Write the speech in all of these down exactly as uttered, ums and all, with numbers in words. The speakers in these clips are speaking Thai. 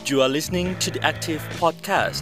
You are listening to the Active Podcast.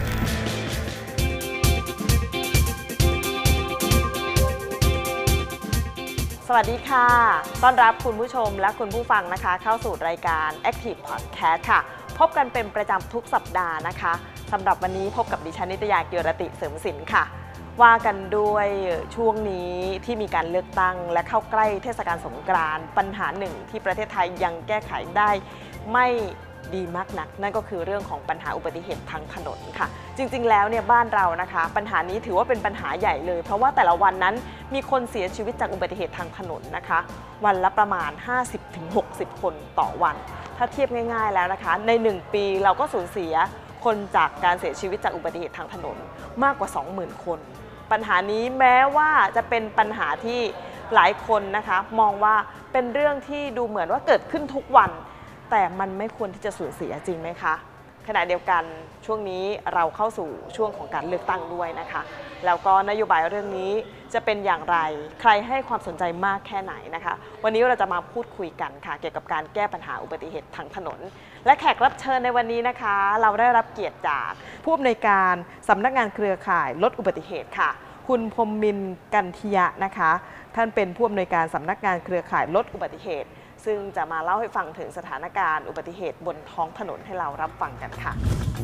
สวัสดีค่ะต้อนรับคุณผู้ชมและคุณผู้ฟังนะคะเข้าสู่รายการ Active Podcast ค่ะพบกันเป็นประจำทุกสัปดาห์นะคะสำหรับวันนี้พบกับดิฉันนิตยา เกียรติเสริมสินค่ะว่ากันด้วยช่วงนี้ที่มีการเลือกตั้งและเข้าใกล้เทศกาลสงกรานต์ปัญหาหนึ่งที่ประเทศไทยยังแก้ไขได้ไม่ดีมากนักนั่นก็คือเรื่องของปัญหาอุบัติเหตุทางถนนค่ะจริงๆแล้วเนี่ยบ้านเรานะคะปัญหานี้ถือว่าเป็นปัญหาใหญ่เลยเพราะว่าแต่ละวันนั้นมีคนเสียชีวิตจากอุบัติเหตุทางถนนนะคะวันละประมาณ ห้าสิบถึงหกสิบ คนต่อวันถ้าเทียบง่ายๆแล้วนะคะในหนึ่งปีเราก็สูญเสียคนจากการเสียชีวิตจากอุบัติเหตุทางถนนมากกว่า สองหมื่น คนปัญหานี้แม้ว่าจะเป็นปัญหาที่หลายคนนะคะมองว่าเป็นเรื่องที่ดูเหมือนว่าเกิดขึ้นทุกวันแต่มันไม่ควรที่จะสูญเสียจริงไหมคะขณะเดียวกันช่วงนี้เราเข้าสู่ช่วงของการเลือกตั้งด้วยนะคะแล้วก็นโยบายเรื่องนี้จะเป็นอย่างไรใครให้ความสนใจมากแค่ไหนนะคะวันนี้เราจะมาพูดคุยกันค่ะเกี่ยวกับการแก้ปัญหาอุบัติเหตุทางถนนและแขกรับเชิญในวันนี้นะคะเราได้รับเกียรติจากผู้อำนวยการสำนักงานเครือข่ายลดอุบัติเหตุค่ะคุณพรหมินทร์กันทิยะนะคะท่านเป็นผู้อำนวยการสำนักงานเครือข่ายลดอุบัติเหตุซึ่งจะมาเล่าให้ฟังถึงสถานการณ์อุบัติเหตุบนท้องถนนให้เรารับฟังกันค่ะ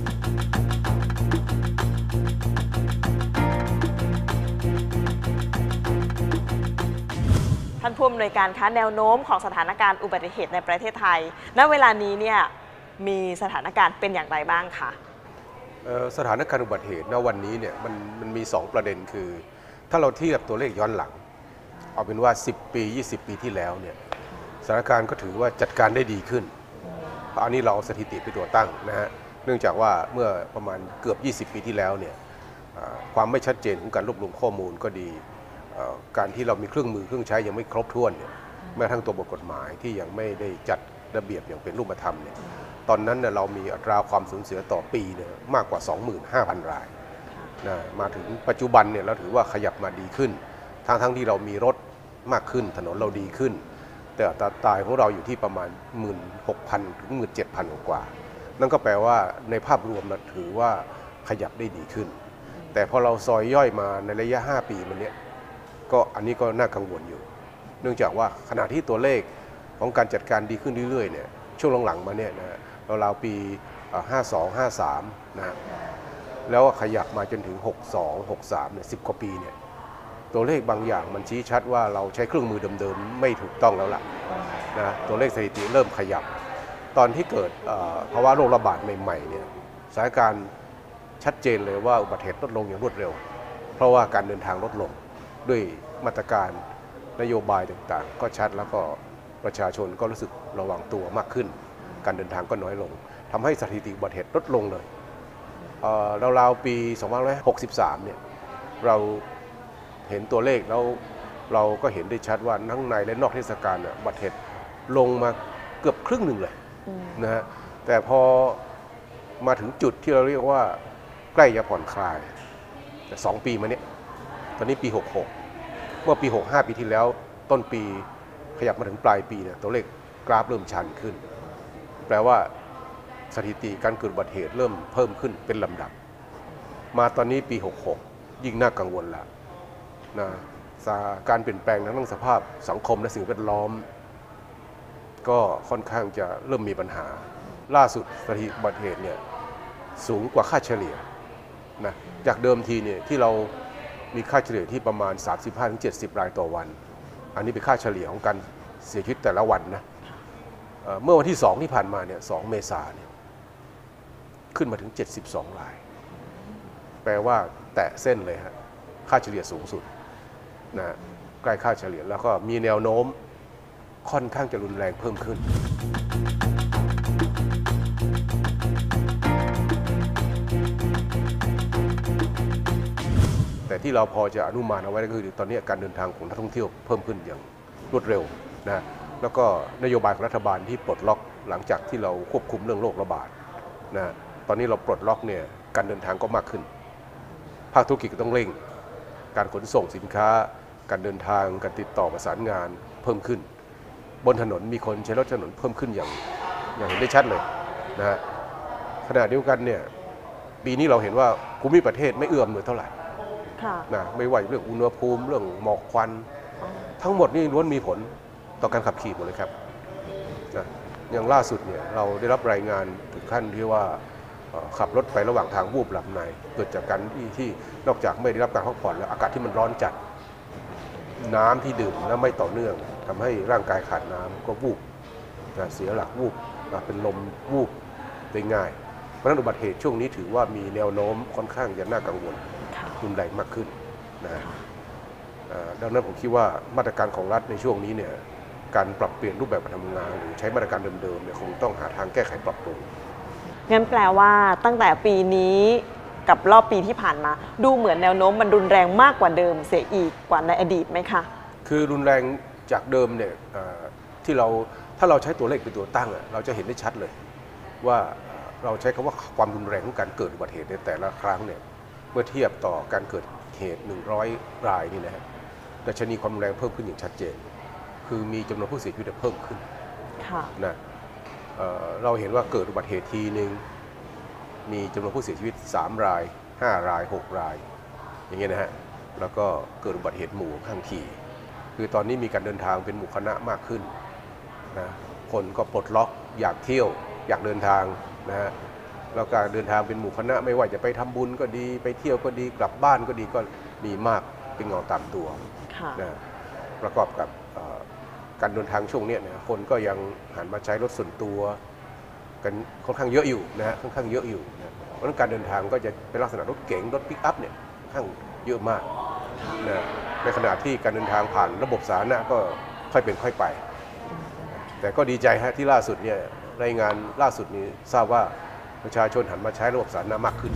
ท่านผู้อำนวยการคะแนวโน้มของสถานการณ์อุบัติเหตุในประเทศไทยณเวลานี้เนี่ยมีสถานการณ์เป็นอย่างไรบ้างคะสถานการณ์อุบัติเหตุณวันนี้เนี่ยมันมันมีสองประเด็นคือถ้าเราเทียบตัวเลขย้อนหลังเอาเป็นว่าสิบปียี่สิบปีที่แล้วเนี่ยสถานการณ์ก็ถือว่าจัดการได้ดีขึ้นอันนี้เราเอาสถิติไปตัวตั้งนะฮะเนื่องจากว่าเมื่อประมาณเกือบยี่สิบปีที่แล้วเนี่ยความไม่ชัดเจนของการรวบรวมข้อมูลก็ดีการที่เรามีเครื่องมือเครื่องใช้ยังไม่ครบถ้วนเนี่ยแม้ทั้งตัวบทกฎหมายที่ยังไม่ได้จัดระเบียบอย่างเป็นรูปธรรมเนี่ยตอนนั้นเนี่ยเรามีอัตราความสูญเสียต่อปีเนี่ยมากกว่า สองหมื่นห้าพัน รายนะมาถึงปัจจุบันเนี่ยเราถือว่าขยับมาดีขึ้นทั้งทั้งที่เรามีรถมากขึ้นถนนเราดีขึ้นแต่อัตราตายของเราอยู่ที่ประมาณ หนึ่งหมื่นหกพัน ถึง หนึ่งหมื่นเจ็ดพัน กว่านั่นก็แปลว่าในภาพรวมเราถือว่าขยับได้ดีขึ้นแต่พอเราซอยย่อยมาในระยะห้าปีมาเนี้ยก็อันนี้ก็น่ากังวลอยู่เนื่องจากว่าขณะที่ตัวเลขของการจัดการดีขึ้นเรื่อยๆเนี่ยช่วงหลังๆมาเนี่ยนะราวๆปีห้าสอง ห้าสามนะแล้วขยับมาจนถึงหกสอง หกสามเนี่ยสิบกว่าปีเนี่ยตัวเลขบางอย่างมันชี้ชัดว่าเราใช้เครื่องมือเดิมๆไม่ถูกต้องแล้วล่ะนะตัวเลขสถิติเริ่มขยับตอนที่เกิดภาวะโรคระบาดใหม่ๆเนี่ยสถานการณ์ชัดเจนเลยว่าอุบัติเหตุลดลงอย่างรวดเร็วเพราะว่าการเดินทางลดลงด้วยมาตรการนโยบายต่างๆก็ชัดแล้วก็ประชาชนก็รู้สึกระวังตัวมากขึ้นการเดินทางก็น้อยลงทำให้สถิติอุบัติเหตุลดลงเลยราวๆปีสองพันห้าร้อยหกสิบสามเนี่ยเราเห็นตัวเลขแล้วเราก็เห็นได้ชัดว่าทั้งในและนอกเทศกาลอุบัติเหตุลงมาเกือบครึ่งหนึ่งเลยนะฮะแต่พอมาถึงจุดที่เราเรียกว่าใกล้จะผ่อนคลายแต่สองปีมาเนี้ยตอนนี้ปีหกหกเมื่อปีหกห้าปีที่แล้วต้นปีขยับมาถึงปลายปีเนี่ยตัวเลขกราฟเริ่มชันขึ้นแปลว่าสถิติการเกิดอุบัติเหตุเริ่มเพิ่มขึ้นเป็นลำดับมาตอนนี้ปีหกหกยิ่งน่ากังวลแล้วนะการเปลี่ยนแปลงทางด้านสภาพสังคมและสิ่งแวดล้อมก็ค่อนข้างจะเริ่มมีปัญหาล่าสุดสถิติอุบัติเหตุเนี่ยสูงกว่าค่าเฉลี่ยนะจากเดิมทีเนี่ยที่เรามีค่าเฉลี่ยที่ประมาณ สามสิบห้าถึงเจ็ดสิบ รายต่อวันอันนี้เป็นค่าเฉลี่ยของการเสียชีวิตแต่ละวันนะเมื่อวันที่สองที่ผ่านมาเนี่ยสองเมษายนเนี่ยขึ้นมาถึงเจ็ดสิบสองรายแปลว่าแตะเส้นเลยฮะค่าเฉลี่ยสูงสุดนะใกล้ค่าเฉลี่ยแล้วก็มีแนวโน้มค่อนข้างจะรุนแรงเพิ่มขึ้นแต่ที่เราพอจะอนุมานเอาไว้ก็คือตอนนี้การเดินทางของนักท่องเที่ยวเพิ่มขึ้นอย่างรวดเร็วนะแล้วก็นโยบายของรัฐบาลที่ปลดล็อกหลังจากที่เราควบคุมเรื่องโรคระบาดนะตอนนี้เราปลดล็อกเนี่ยการเดินทางก็มากขึ้นภาคธุรกิจก็ต้องเร่งการขนส่งสินค้าการเดินทางการติดต่อประสานงานเพิ่มขึ้นบนถนนมีคนใช้รถถนนเพิ่มขึ้นอย่างอย่างเห็นได้ชัดเลยนะฮะขณะเดียวกันเนี่ยปีนี้เราเห็นว่าภูมิประเทศไม่เอื้อมหน่วยเท่าไหร่นะไม่ว่าเรื่องอุณหภูมิเรื่องหมอกควันทั้งหมดนี่ล้วนมีผลต่อการขับขี่หมดเลยครับนะอย่างล่าสุดเนี่ยเราได้รับรายงานถึงขั้นที่ว่าขับรถไประหว่างทางวูบหลับในเกิดจากการที่ที่นอกจากไม่ได้รับการพักผ่อนแล้วอากาศที่มันร้อนจัดน้ำที่ดื่มแล้วไม่ต่อเนื่องทำให้ร่างกายขาดน้ำก็วูบนะเสียหลักวูบนะเป็นลมวูบได้ง่ายเพราะฉะนั้นอุบัติเหตุช่วงนี้ถือว่ามีแนวโน้มค่อนข้างจะน่ากังวลรุนแรงมากขึ้นนะดังนั้นผมคิดว่ามาตรการของรัฐในช่วงนี้เนี่ยการปรับเปลี่ยนรูปแบบการทำงานหรือใช้มาตรการเดิมๆเนี่ยคงต้องหาทางแก้ไขปรับปรุงงั้นแปลว่าตั้งแต่ปีนี้กับรอบปีที่ผ่านมาดูเหมือนแนวโน้มมันรุนแรงมากกว่าเดิมเสียอีกกว่าในอดีตไหมคะคือรุนแรงจากเดิมเนี่ยที่เราถ้าเราใช้ตัวเลขเป็นตัวตั้งเราจะเห็นได้ชัดเลยว่าเราใช้คำว่าความรุนแรงของการเกิดอุบัติเหตุในแต่ละครั้งเนี่ยเมื่อเทียบต่อการเกิดเหตุหนึ่งร้อยรายนี่นะฮะดัชนีความรุนแรงเพิ่มขึ้นอย่างชัดเจนคือมีจำนวนผู้เสียชีวิตเพิ่มขึ้นนะเอ่อเราเห็นว่าเกิดอุบัติเหตุทีหนึ่งมีจำนวนผู้เสียชีวิตสามรายห้ารายหกรายอย่างเงี้ยนะฮะแล้วก็เกิดอุบัติเหตุหมู่ข้างถี่คือตอนนี้มีการเดินทางเป็นหมู่คณะมากขึ้นนะคนก็ปลดล็อกอยากเที่ยวอยากเดินทางนะฮะแล้วการเดินทางเป็นหมู่คณะไม่ว่าจะไปทำบุญก็ดีไปเที่ยวก็ดีกลับบ้านก็ดีก็มีมากเป็นเงาตามตัวนะประกอบกับการเดินทางช่วงนี้นะคนก็ยังหันมาใช้รถส่วนตัวกันค่อนข้างเยอะอยู่นะฮะค่อนข้างเยอะอยู่นะเพราะฉะนั้นการเดินทางก็จะเป็นลักษณะรถเก๋งรถปิกอัพเนี่ยค่อนข้างเยอะมากนะในขณะที่การเดินทางผ่านระบบสาธารณะก็ค่อยเป็นค่อยไปแต่ก็ดีใจฮะที่ล่าสุดเนี่ยรายงานล่าสุดนี้ทราบว่าประชาชนหันมาใช้ระบบสาธารณะมากขึ้น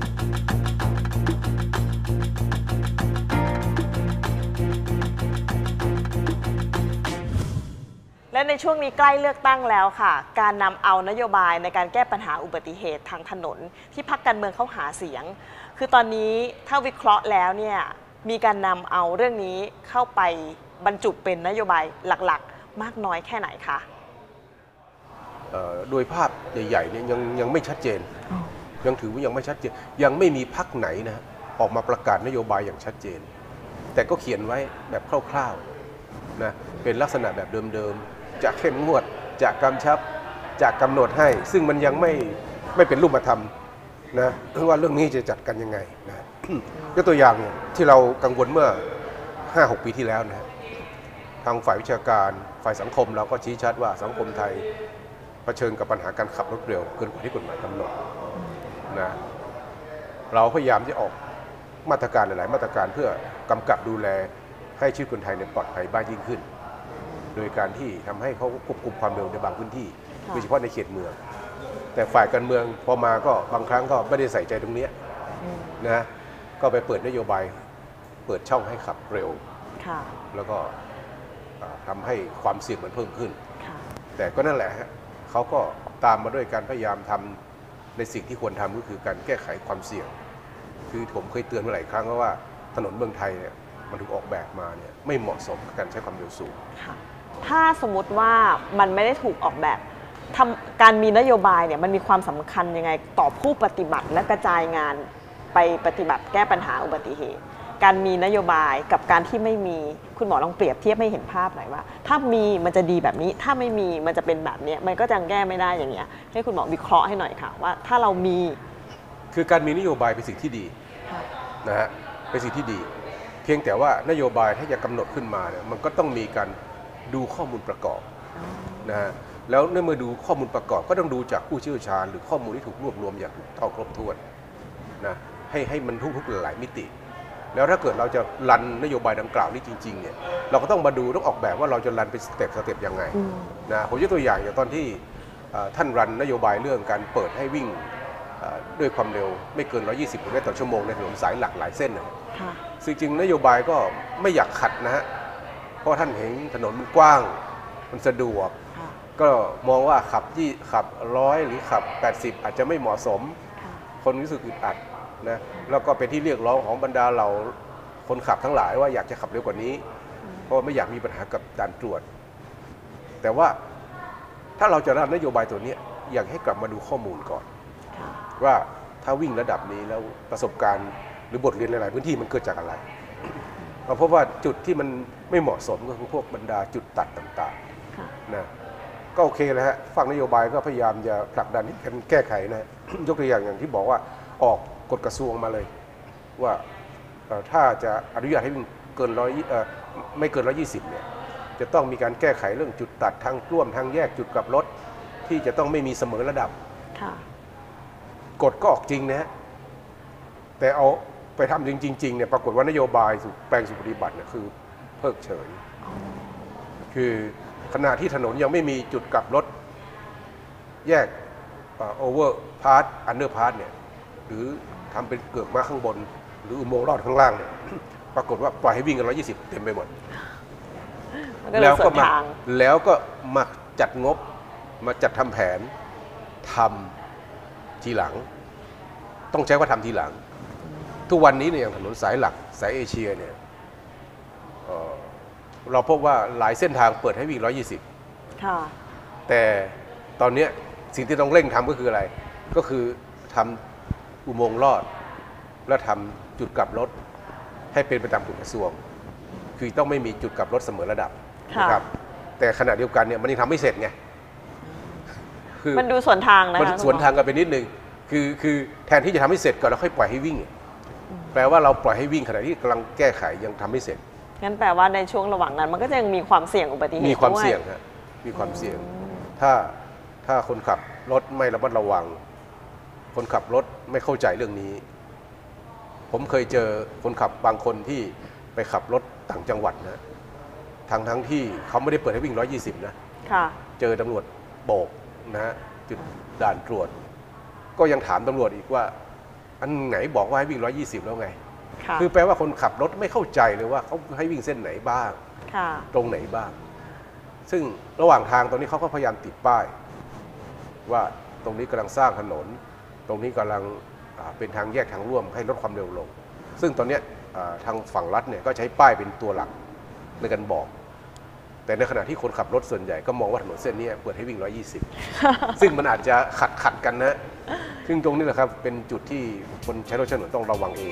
และในช่วงนี้ใกล้เลือกตั้งแล้วค่ะการนำเอานโยบายในการแก้ปัญหาอุบัติเหตุทางถนนที่พรรคการเมืองเขาหาเสียงคือตอนนี้ถ้าวิเคราะห์แล้วเนี่ยมีการนำเอาเรื่องนี้เข้าไปบรรจุเป็นนโยบายหลักๆมากน้อยแค่ไหนคะโดยภาพใหญ่ๆเนี่ยยังยังไม่ชัดเจนยังถือว่ายังไม่ชัดเจนยังไม่มีพรรคไหนนะออกมาประกาศนโยบายอย่างชัดเจนแต่ก็เขียนไว้แบบคร่าวๆนะเป็นลักษณะแบบเดิมๆจะเข้มงวดจะกำชับจะกำหนดให้ซึ่งมันยังไม่ไม่เป็นรูปธรรมนะว่าเรื่องนี้จะจัดกันยังไงนะยกตัวอย่างที่เรากังวลเมื่อ ห้าหก ปีที่แล้วนะทางฝ่ายวิชาการฝ่ายสังคมเราก็ชี้ชัดว่าสังคมไทยเผชิญกับปัญหาการขับรถเร็วเกินกว่าที่กฎหมายกำหนดนะเราพยายามจะออกมาตรการหลายๆมาตรการเพื่อกำกับดูแลให้ชีวิตคนไทยปลอดภัยมากยิ่งขึ้นโดยการที่ทำให้เขาควบคุมความเร็วในบางพื้นที่โดยเฉพาะในเขตเมืองแต่ฝ่ายการเมืองพอมาก็บางครั้งก็ไม่ได้ใส่ใจตรงนี้นะก็ไปเปิดนโยบายเปิดช่องให้ขับเร็วแล้วก็ทำให้ความเสี่ยงมันเพิ่มขึ้นแต่ก็นั่นแหละฮะเขาก็ตามมาด้วยการพยายามทำในสิ่งที่ควรทำก็คือการแก้ไขความเสี่ยงคือผมเคยเตือนมาหลายครั้งว่าถนนเมืองไทยเนี่ยมันถูกออกแบบมาเนี่ยไม่เหมาะสมกับการใช้ความเร็วสูงถ้าสมมติว่ามันไม่ได้ถูกออกแบบทำการมีนโยบายเนี่ยมันมีความสำคัญยังไงต่อผู้ปฏิบัติและกระจายงานไปปฏิบัติแก้ปัญหาอุบัติเหตุการมีนโยบายกับการที่ไม่มีคุณหมอลองเปรียบเทียบให้เห็นภาพหน่อยว่าถ้ามีมันจะดีแบบนี้ถ้าไม่มีมันจะเป็นแบบนี้มันก็จะแก้ไม่ได้อย่างเงี้ยให้คุณหมอวิเคราะห์ให้หน่อยค่ะว่าถ้าเรามีคือการมีนโยบายเป็นสิ่งที่ดีนะฮะเป็นสิ่งที่ดีเพียงแต่ว่านโยบายถ้าจะกำหนดขึ้นมาเนี่ยมันก็ต้องมีการดูข้อมูลประกอบนะฮะแล้วเมื่อดูข้อมูลประกอบก็ต้องดูจากผู้เชี่ยวชาญหรือข้อมูลที่ถูกรวบรวมอย่างถูกต้องครบถ้วนนะให้ให้มันทุกๆหลายมิติแล้วถ้าเกิดเราจะรันนโยบายดังกล่าวนี้จริงๆเนี่ยเราก็ต้องมาดูต้องออกแบบว่าเราจะรันเป็นสเต็ปสเต็ปยังไงนะผมยกตัวอย่างอย่างตอนที่ท่านรันนโยบายเรื่องการเปิดให้วิ่งด้วยความเร็วไม่เกินหนึ่งร้อยยี่สิบกิโลเมตรต่อชั่วโมงในถนนสายหลักหลายเส้นซึ่งจริงนโยบายก็ไม่อยากขัดนะฮะเพราะท่านเห็นถนนมันกว้างมันสะดวกก็มองว่าขับที่ขับร้อยหรือขับแปดสิบอาจจะไม่เหมาะสมคนรู้สึกอึดอัดนะแล้วก็เป็นที่เรียกร้องของบรรดาเราคนขับทั้งหลายว่าอยากจะขับเร็วกว่านี้เพราะไม่อยากมีปัญหากับด่านตรวจแต่ว่าถ้าเราจะรันนโยบายตัวนี้อยากให้กลับมาดูข้อมูลก่อนว่าถ้าวิ่งระดับนี้แล้วประสบการณ์หรือบทเรียนหลายๆพื้นที่มันเกิดจากอะไรเราพบว่าจุดที่มันไม่เหมาะสมก็คือพวกบรรดาจุดตัดต่างๆนะก็โอเคแล้วฮะฝั่งนโยบายก็พยายามจะผลักดันให้กันแก้ไขนะ ยกตัวอย่างอย่างที่บอกว่าออกกฎกระทรวงมาเลยว่าถ้าจะอนุญาตให้วิ่งเกินร้อยไม่เกินร้อยยี่สิบเนี่ยจะต้องมีการแก้ไขเรื่องจุดตัดทางร่วมทางแยกจุดกลับรถที่จะต้องไม่มีเสมอระดับกฎก็ออกจริงนะฮะแต่เอาไปทำจริงๆเนี่ยปรากฏว่านโยบายแปลงสู่ปฏิบัติเนี่ยคือเพิกเฉยคือขณะที่ถนนยังไม่มีจุดกลับรถแยกโอเวอร์พาร์ทอันเดอร์พาร์ทเนี่ยหรือทำเป็นเกือกม้าข้างบนหรืออุโมงค์ลอดข้างล่างเนี่ยปรากฏว่าปล่อยให้วิ่งกันร้อยยี่สิบเต็มไปหมดแล้วก็มาแล้วก็มาจัดงบมาจัดทำแผนทำทีหลังต้องใช้ว่าทำทีหลังทุกวันนี้เนี่ยอย่างถนนสายหลักสายเอเชียเนี่ย เ, เราพบว่าหลายเส้นทางเปิดให้วิ่งร้อยยี่สิบแต่ตอนนี้สิ่งที่ต้องเร่งทำก็คืออะไรก็คือทำอุโมงค์ลอดและทำจุดกลับรถให้เป็นไปตามกฎกระทรวงคือต้องไม่มีจุดกลับรถเสมอระดับนะครับแต่ขณะเดียวกันเนี่ยมันยังทำไม่เสร็จไงคือมันดูสวนทางนะคะมันสวนทางกันไปนิดนึงคือคือแทนที่จะทำให้เสร็จก่อนแล้วค่อยปล่อยให้วิ่งแปลว่าเราปล่อยให้วิ่งขณะที่กำลังแก้ไขยังทำไม่เสร็จงั้นแปลว่าในช่วงระหว่างนั้นมันก็จะยังมีความเสี่ยงอุบัติเหตุมีความเสี่ยงครับมีความเสี่ยงถ้าถ้าคนขับรถไม่ระมัดระวังคนขับรถไม่เข้าใจเรื่องนี้ผมเคยเจอคนขับบางคนที่ไปขับรถต่างจังหวัดนะทั้งทั้งที่เขาไม่ได้เปิดให้วิ่งร้อยยี่สิบนะเจอตำรวจโบกนะฮะจุดด่านตรวจก็ยังถามตำรวจอีกว่าอันไหนบอกว่าให้วิ่งร้อยยี่สิบแล้วไงคือแปลว่าคนขับรถไม่เข้าใจเลยว่าเขาให้วิ่งเส้นไหนบ้างตรงไหนบ้างซึ่งระหว่างทางตอนนี้เขาก็พยายามติดป้ายว่าตรงนี้กำลังสร้างถนนตรงนี้กำลังเป็นทางแยกทางร่วมให้ลดความเร็วลงซึ่งตอนนี้ทางฝั่งรัฐเนี่ยก็ใช้ป้ายเป็นตัวหลักในการบอกแต่ในขณะที่คนขับรถส่วนใหญ่ก็มองว่าถนนเส้นนี้เปิดให้วิ่งร้อยยี่สิบซึ่งมันอาจจะขัดขัดกันนะซึ่งตรงนี้แหละครับเป็นจุดที่คนใช้รถใช้ถนนต้องระวังเอง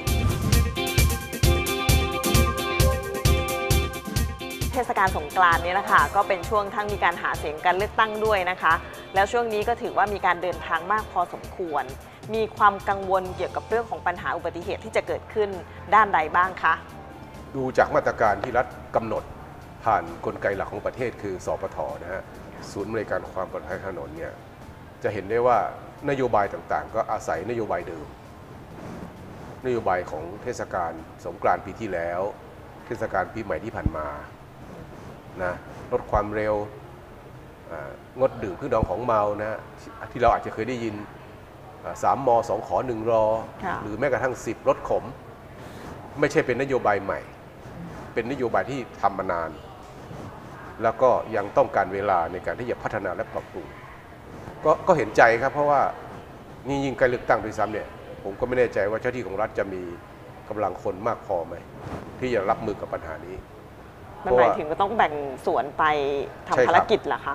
เทศกาลสงกรานต์นี้นะคะก็เป็นช่วงทั้งมีการหาเสียงการเลือกตั้งด้วยนะคะแล้วช่วงนี้ก็ถือว่ามีการเดินทางมากพอสมควรมีความกังวลเกี่ยวกับเรื่องของปัญหาอุบัติเหตุที่จะเกิดขึ้นด้านใดบ้างคะดูจากมาตรการที่รัฐกำหนดผ่านกลไกหลักของประเทศคือสปท.นะฮะศูนย์บริการความปลอดภัยถนนเนี่ยจะเห็นได้ว่านโยบายต่างๆก็อาศัยนโยบายเดิมนโยบายของเทศกาลสงกรานต์ปีที่แล้วเทศกาลปีใหม่ที่ผ่านมานะลดความเร็วงดดื่มเครื่องดองของเมานะที่เราอาจจะเคยได้ยินสามมสองขอหนึ่งรอหรือแม้กระทั่งสิบลดขมไม่ใช่เป็นนโยบายใหม่เป็นนโยบายที่ทำมานานแล้วก็ยังต้องการเวลาในการที่จะพัฒนาและปรับปรุงก็ก็เห็นใจครับเพราะว่านี่ยิ่งใกล้เลือกตั้งด้วยซ้ำเนี่ยผมก็ไม่แน่ใจว่าเจ้าที่ของรัฐจะมีกำลังคนมากพอไหมที่จะรับมือกับปัญหานี้มันหมายถึงก็ต้องแบ่งส่วนไปทำภารกิจเหรอคะ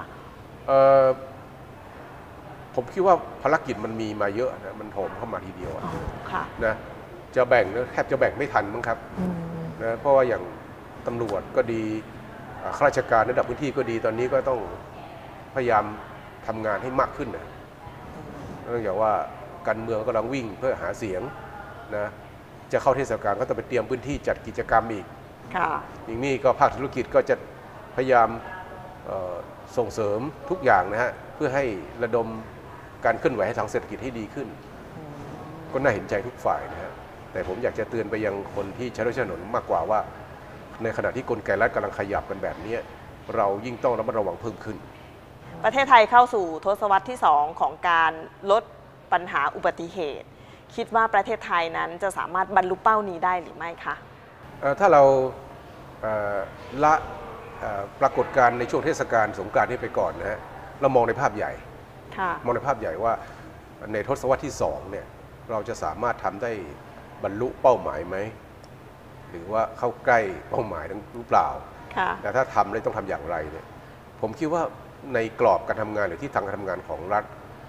ผมคิดว่าภารกิจมันมีมาเยอะนะมันโถมเข้ามาทีเดียวนะจะแบ่งแทบจะแบ่งไม่ทันมั้งครับนะเพราะว่าอย่างตำรวจก็ดีข้าราชการระดับพื้นที่ก็ดีตอนนี้ก็ต้องพยายามทำงานให้มากขึ้นนะเนื่องจากว่าการเมืองกำลังวิ่งเพื่อหาเสียงนะจะเข้าเทศกาลก็ต้องไปเตรียมพื้นที่จัดกิจกรรมอีกอย่างนี้ก็ภาคธุรกิจก็จะพยายามส่งเสริมทุกอย่างนะฮะเพื่อให้ระดมการเคลื่อนไหวให้ทางเศรษฐกิจให้ดีขึ้นก็น่าเห็นใจทุกฝ่ายนะฮะแต่ผมอยากจะเตือนไปยังคนที่ใช้รถใช้ถนนมากกว่าว่าในขณะที่กลไกรัฐกำลังขยับกันแบบนี้เรายิ่งต้องระมัดระวังเพิ่มขึ้นประเทศไทยเข้าสู่ทศวรรษที่สองของการลดปัญหาอุบัติเหตุคิดว่าประเทศไทยนั้นจะสามารถบรรลุเป้านี้ได้หรือไม่คะถ้าเราละปรากฏการณ์ในช่วงเทศกาลสงกรานต์นี้ไปก่อนนะฮะเรามองในภาพใหญ่มองในภาพใหญ่ว่าในทศวรรษที่สองเนี่ยเราจะสามารถทำได้บรรลุเป้าหมายไหมหรือว่าเข้าใกล้เป้าหมายนั้นหรือเปล่าแต่ถ้าทำแล้วต้องทำอย่างไรเนี่ยผมคิดว่าในกรอบการทำงานหรือที่ทางการทำงานของรัฐ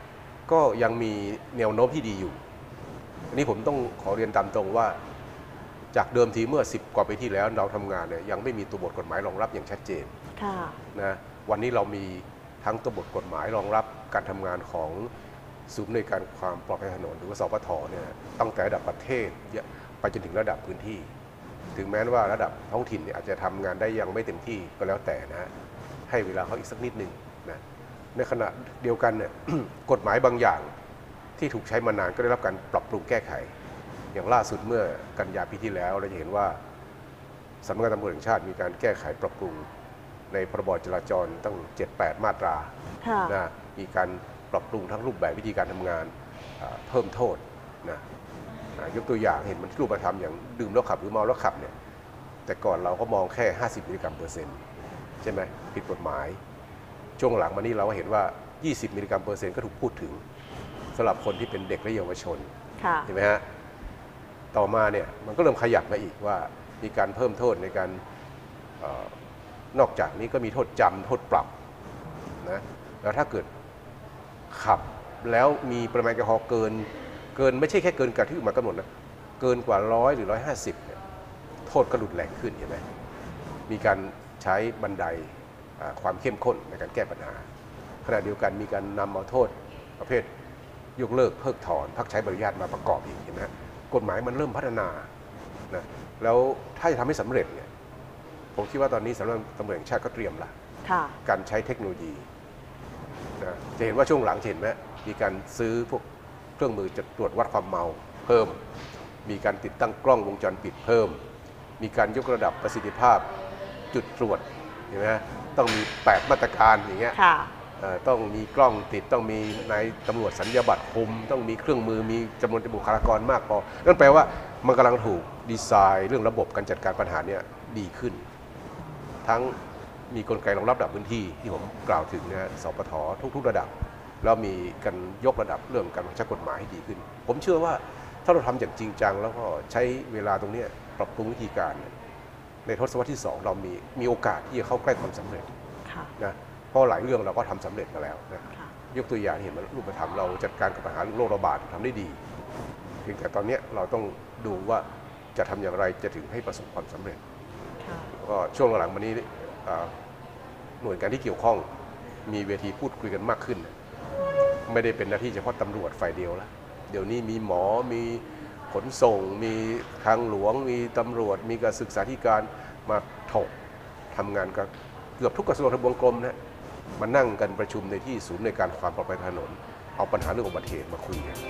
ก็ยังมีแนวโน้มที่ดีอยู่อันนี้ผมต้องขอเรียนตามตรงว่าจากเดิมทีเมื่อสิบกว่าปีที่แล้วเราทำงานเนี่ยยังไม่มีตัวบทกฎหมายรองรับอย่างชัดเจนนะวันนี้เรามีทั้งตัวบทกฎหมายรองรับการทำงานของศูนย์ในการความปลอดภัยถนนหรือว่าสปทเนี่ยตั้งแต่ระดับประเทศไปจนถึงระดับพื้นที่ถึงแม้ว่าระดับท้องถิ่นเนี่ยอาจจะทำงานได้ยังไม่เต็มที่ก็แล้วแต่นะให้เวลาเขาอีกสักนิดนึงนะในขณะเดียวกันเนี่ย กฎหมายบางอย่างที่ถูกใช้มานานก็ได้รับการปรับปรุงแก้ไขอย่างล่าสุดเมื่อกันยาปีที่แล้วเราจะเห็นว่าสำนักงานตำรวจแห่งชาติมีการแก้ไขปรับปรุงในพรบจราจรตั้ง เจ็ดแปด มาตรานะมีการปรับปรุงทั้งรูปแบบวิธีการทำงานเพิ่มโทษนะยกตัวอย่างเห็นมันรูปธรรมอย่างดื่มแล้วขับหรือเมาแล้วขับเนี่ยแต่ก่อนเราก็มองแค่ห้าสิบมิลลิกรัมเปอร์เซ็นต์ใช่ไหมผิดกฎหมายช่วงหลังมานี้เราก็เห็นว่ายี่สิบมิลลิกรัมเปอร์เซ็นต์ก็ถูกพูดถึงสำหรับคนที่เป็นเด็กและเยาวชนเห็นไหมฮะต่อมาเนี่ยมันก็เริ่มขยับมาอีกว่ามีการเพิ่มโทษในการนอกจากนี้ก็มีโทษจำโทษปรับนะแล้วถ้าเกิดขับแล้วมีปริมาณแอลกอฮอล์เกินเกินไม่ใช่แค่เกินกว่าที่มากำหนดนะเกินกว่าร้อยหรือร้อยห้าสิบเนี่ยโทษก็รุนแรงขึ้นเห็นไหมมีการใช้บันไดความเข้มข้นในการแก้ปัญหาขณะเดียวกันมีการนำเอาโทษประเภทยกเลิกเพิกถอนพักใช้ใบอนุญาตมาประกอบอีกเห็นไหมกฎหมายมันเริ่มพัฒนานะแล้วถ้าจะทำให้สำเร็จเนี่ยผมคิดว่าตอนนี้สำนักตำรวจแห่งชาติก็เตรียมละการใช้เทคโนโลยีนะจะเห็นว่าช่วงหลังเห็นไหมมีการซื้อพวกเครื่องมือจะตรวจวัดความเมาเพิ่มมีการติดตั้งกล้องวงจรปิดเพิ่มมีการยกระดับประสิทธิภาพจุดตรวจเห็นไหมต้องมีแปดมาตรการอย่างเงี้ยต้องมีกล้องติดต้องมีนายตำรวจสัญญาบัตรคุมต้องมีเครื่องมือมีจำนวนบุคลากรมากพอนั่นแปลว่ามันกำลังถูกดีไซน์เรื่องระบบการจัดการปัญหาเนี่ยดีขึ้นทั้งมีกลไกรองรับระดับพื้นที่ที่ผมกล่าวถึงนะสปททุกๆระดับแล้วมีการยกระดับเรื่องการบังคับกฎหมายให้ดีขึ้นผมเชื่อว่าถ้าเราทำอย่างจริงจังแล้วก็ใช้เวลาตรงนี้ปรับปรุงวิธีการในทศวรรษที่สองเรามีมีโอกาสที่จะเข้าใกล้ความสำเร็จนะเพราะหลายเรื่องเราก็ทำสำเร็จมาแล้วนะยกตัวอย่างเห็นมันรูปธรรมเราจัดการกับปัญหาโรคระบาดทำได้ดีเพียงแต่ตอนนี้เราต้องดูว่าจะทำอย่างไรจะถึงให้ประสบความสำเร็จก็ช่วงหลังมานี้หน่วยงานที่เกี่ยวข้องมีเวทีพูดคุยกันมากขึ้นไม่ได้เป็นหน้าที่เฉพาะตำรวจฝ่ายเดียวแล้วเดี๋ยวนี้มีหมอมีขนส่งมีทางหลวงมีตำรวจมีการศึกษาธิการมาถกทำงานกับเกือบทุกกระทรวงทบวงกรมนะมานั่งกันประชุมในที่ศูนย์ในการความปลอดภัยถนนเอาปัญหาเรื่องอุบัติเหตุมาคุยกัน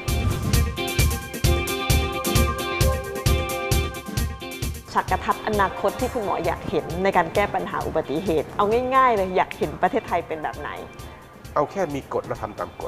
ฉากทัศน์อนาคตที่คุณหมออยากเห็นในการแก้ปัญหาอุบัติเหตุเอาง่ายๆเลยอยากเห็นประเทศไทยเป็นแบบไหนเอาแค่มีกฎแล้วทำตามกฎ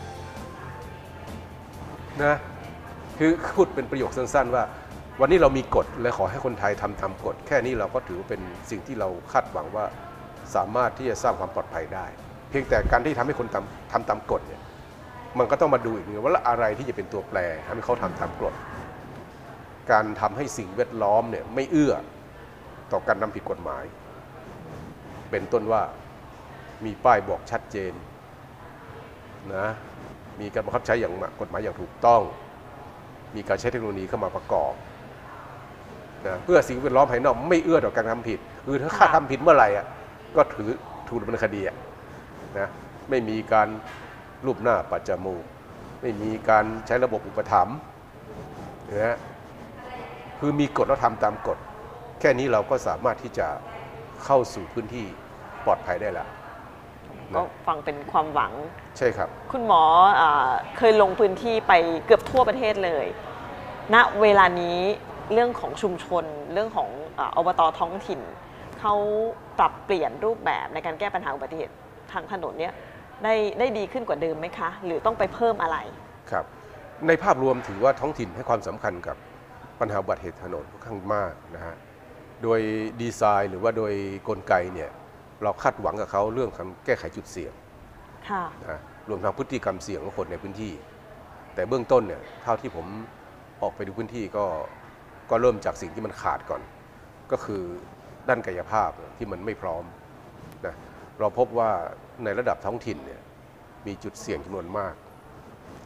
นะคือพูดเป็นประโยคสั้นๆว่าวันนี้เรามีกฎและขอให้คนไทยทำตามกฎแค่นี้เราก็ถือเป็นสิ่งที่เราคาดหวังว่าสามารถที่จะสร้างความปลอดภัยได้เพียงแต่การที่ทำให้คนทำทำตามกฎเนี่ยมันก็ต้องมาดูอีกนึงว่าอะไรที่จะเป็นตัวแปรทำให้เขาทำตามกฎการทำให้สิ่งแวดล้อมเนี่ยไม่เอื้อต่อการทำผิดกฎหมายเป็นต้นว่ามีป้ายบอกชัดเจนนะมีการบังคับใช้อย่างกฎหมายอย่างถูกต้องมีการใช้เทคโนโลยีเข้ามาประกอบนะเพื่อสิ่งแวดล้อมภายนอกไม่เอื้อต่อการทำผิดคือถ้าข้าทำผิดเมื่อไหร่อ่ะก็ถือถูกดำเนินคดีนะไม่มีการรูปหน้าปัจจมูกไม่มีการใช้ระบบอุปถัมภ์นะคือมีกฎแล้วทำตามกฎแค่นี้เราก็สามารถที่จะเข้าสู่พื้นที่ปลอดภัยได้แล้วก็ฟังเป็นความหวังใช่ครับคุณหมอเคยลงพื้นที่ไปเกือบทั่วประเทศเลยณเวลานี้เรื่องของชุมชนเรื่องของอบต.ท้องถิ่นเขาปรับเปลี่ยนรูปแบบในการแก้ปัญหาอุบัติเหตุทางถนนเนี่ยได้ได้ดีขึ้นกว่าเดิมไหมคะหรือต้องไปเพิ่มอะไรครับในภาพรวมถือว่าท้องถิ่นให้ความสำคัญกับปัญหาอุบัติเหตุถนนค่อนข้างมากนะฮะโดยดีไซน์หรือว่าโดยกลไกเนี่ยเราคาดหวังกับเขาเรื่องการแก้ไขจุดเสี่ยงนะรวมทั้งพฤติกรรมเสี่ยงของคนในพื้นที่แต่เบื้องต้นเนี่ยเท่าที่ผมออกไปดูพื้นที่ก็ก็เริ่มจากสิ่งที่มันขาดก่อนก็คือด้านกายภาพที่มันไม่พร้อมนะเราพบว่าในระดับท้องถิ่นเนี่ยมีจุดเสี่ยงจำนวนมาก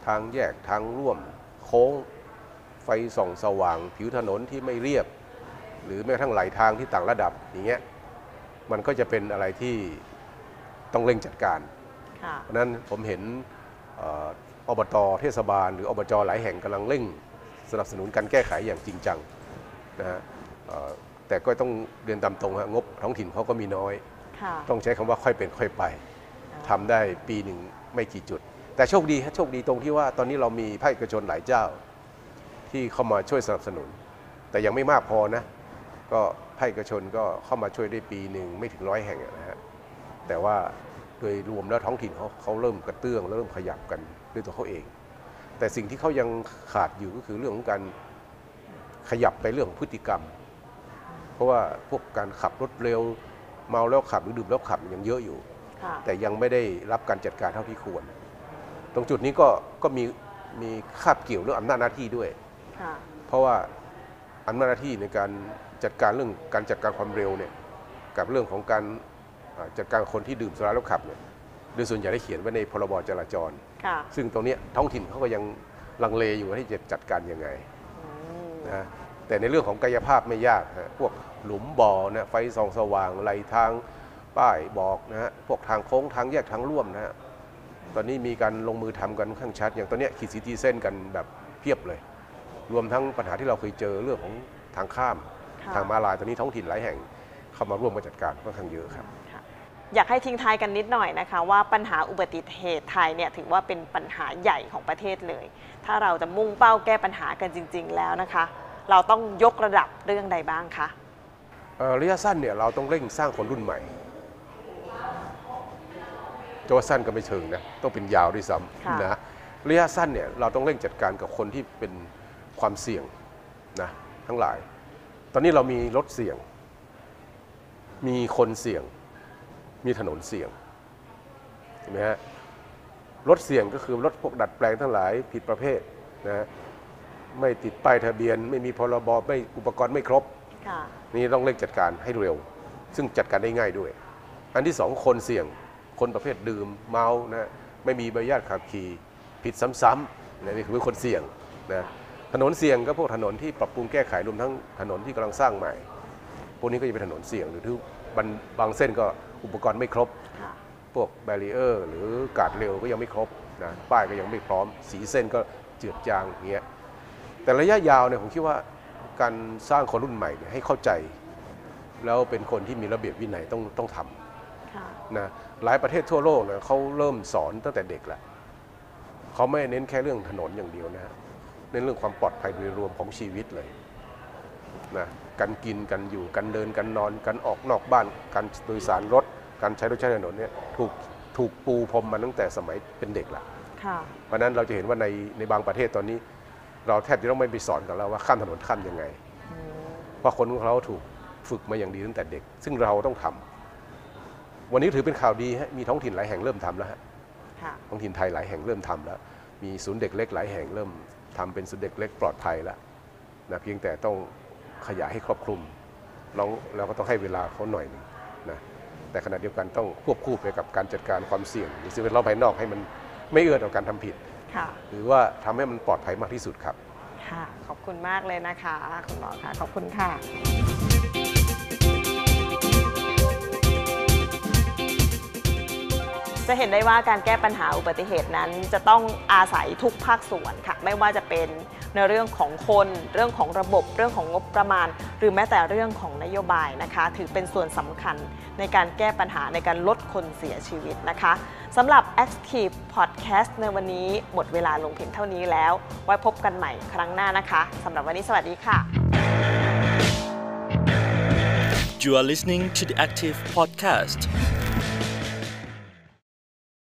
ทางแยกทางร่วมโค้งไฟส่องสว่างผิวถนนที่ไม่เรียบหรือแม้กระทั่งไหลทางที่ต่างระดับอย่างเงี้ยมันก็จะเป็นอะไรที่ต้องเร่งจัดการเพราะนั้นผมเห็นอบต.เทศบาลหรืออบจ.หลายแห่งกำลังเร่งสนับสนุนการแก้ไขอย่างจริงจังนะฮะแต่ก็ต้องเรียนตามตรงฮะงบท้องถิ่นเขาก็มีน้อยต้องใช้คำว่าค่อยเป็นค่อยไปทำได้ปีหนึ่งไม่กี่จุดแต่โชคดีฮะโชคดีตรงที่ว่าตอนนี้เรามีภาคเอกชนหลายเจ้าที่เข้ามาช่วยสนับสนุนแต่ยังไม่มากพอนะก็ภาคเอกชนก็เข้ามาช่วยได้ปีหนึ่งไม่ถึงร้อยแห่งนะฮะแต่ว่าโดยรวมแล้วท้องถิ่นเขาเขาเริ่มกระเตื้องแล้วเริ่มขยับกันด้วยตัวเขาเองแต่สิ่งที่เขายังขาดอยู่ก็คือเรื่องของการขยับไปเรื่องของพฤติกรรมเพราะว่าพวกการขับรถเร็วเมาแล้วขับหรือดื่มแล้วขับยังเยอะอยู่แต่ยังไม่ได้รับการจัดการเท่าที่ควรตรงจุดนี้ก็ก็มีมีคาบเกี่ยวเรื่องอำนาจหน้าที่ด้วยเพราะว่าอำนาจหน้าที่ในการจัดการเรื่องการจัดการความเร็วเนี่ยกับเรื่องของการจัดการคนที่ดื่มสุราแล้วขับเนี่ยโดยส่วนใหญ่ได้เขียนไว้ในพรบจราจรซึ่งตรงนี้ท้องถิ่นเขาก็ยังลังเลอยู่ว่าที่จะจัดการยังไงนะแต่ในเรื่องของกายภาพไม่ยากฮะพวกหลุมบ่อนะไฟส่องสว่างไหลทางป้ายบอกนะฮะพวกทางโค้งทางแยกทางร่วมนะฮะตอนนี้มีการลงมือทำกันค่อนข้างชัดอย่างตอนนี้ขีดสีตีเส้นกันแบบเพียบเลยรวมทั้งปัญหาที่เราเคยเจอเรื่องของทางข้ามทางม้าลายตอนนี้ท้องถิ่นหลายแห่งเข้ามาร่วมมาจัดการค่อนข้างเยอะครับอยากให้ทิ้งท้ายกันนิดหน่อยนะคะว่าปัญหาอุบัติเหตุไทยเนี่ยถือว่าเป็นปัญหาใหญ่ของประเทศเลยถ้าเราจะมุ่งเป้าแก้ปัญหากันจริงๆแล้วนะคะเราต้องยกระดับเรื่องใดบ้างคะระยะสั้นเนี่ยเราต้องเร่งสร้างคนรุ่นใหม่จะว่าสั้นก็ไม่เชิงนะต้องเป็นยาวด้วยซ้ำนะระยะสั้นเนี่ยเราต้องเร่งจัดการกับคนที่เป็นความเสี่ยงนะทั้งหลายตอนนี้เรามีรถเสี่ยงมีคนเสี่ยงมีถนนเสี่ยงเห็นไหมฮะรถเสี่ยงก็คือรถพวกดัดแปลงทั้งหลายผิดประเภทนะไม่ติดป้ายทะเบียนไม่มีพรบไม่อุปกรณ์ไม่ครบนี่ต้องเร่งจัดการให้เร็วซึ่งจัดการได้ง่ายด้วยอันที่สองคนเสี่ยงคนประเภทดื่มเมานะไม่มีใบอนุญาตขับขี่ผิดซ้ำๆนี่คือคนเสี่ยงนะถนนเสี่ยงก็พวกถนนที่ปรับปรุงแก้ไขรวมทั้งถนนที่กำลังสร้างใหม่พวกนี้ก็จะเป็นถนนเสี่ยงหรือที่บางเส้นก็อุปกรณ์ไม่ครบพวกแบรีเออร์หรือกาดเร็วก็ยังไม่ครบนะป้ายก็ยังไม่พร้อมสีเส้นก็เจือจางอย่างเงี้ยแต่ระยะยาวเนี่ยผมคิดว่าการสร้างคนรุ่นใหม่ให้เข้าใจแล้วเป็นคนที่มีระเบียบวินัยต้องต้องทำนะหลายประเทศทั่วโลกเนี่ยเขาเริ่มสอนตั้งแต่เด็กแหละเขาไม่เน้นแค่เรื่องถนนอย่างเดียวนะเน้นเรื่องความปลอดภัยโดยรวมของชีวิตเลยนะการกินกันอยู่การเดินการนอนการออกนอกบ้านการโดยสารรถการใช้รถใช้ถนนเนี่ยถูกถูกปูพรมมาตั้งแต่สมัยเป็นเด็กละเพราะนั้นเราจะเห็นว่าในในบางประเทศตอนนี้เราแทบจะต้องไม่ไปสอนกันแล้วว่าข้ามถนนข้ามยังไงเพราะคนของเขาถูกฝึกมาอย่างดีตั้งแต่เด็กซึ่งเราต้องทำวันนี้ถือเป็นข่าวดีฮะมีท้องถิ่นหลายแห่งเริ่มทำแล้วฮะท้องถิ่นไทยหลายแห่งเริ่มทำแล้วมีศูนย์เด็กเล็กหลายแห่งเริ่มทำเป็นศูนย์เด็กเล็กปลอดภัยแล้วนะเพียงแต่ต้องขยายให้ครอบคลุมเราเราก็ต้องให้เวลาเขาหน่อยนึงนะแต่ขณะเดียวกันต้องควบคู่ไปกับการจัดการความเสี่ยงหรือสิ่งแวดล้อมภายนอกให้มันไม่เอื้อต่อการทำผิดหรือว่าทำให้มันปลอดภัยมากที่สุดครับค่ะขอบคุณมากเลยนะคะคุณหมอค่ะขอบคุณค่ะจะเห็นได้ว่าการแก้ปัญหาอุบัติเหตุนั้นจะต้องอาศัยทุกภาคส่วนค่ะไม่ว่าจะเป็นในเรื่องของคนเรื่องของระบบเรื่องของงบประมาณหรือแม้แต่เรื่องของนโยบายนะคะถือเป็นส่วนสำคัญในการแก้ปัญหาในการลดคนเสียชีวิตนะคะสำหรับ Active Podcast ในวันนี้หมดเวลาลงเพียงเท่านี้แล้วไว้พบกันใหม่ครั้งหน้านะคะสำหรับวันนี้สวัสดีค่ะ You are listening to the Active Podcast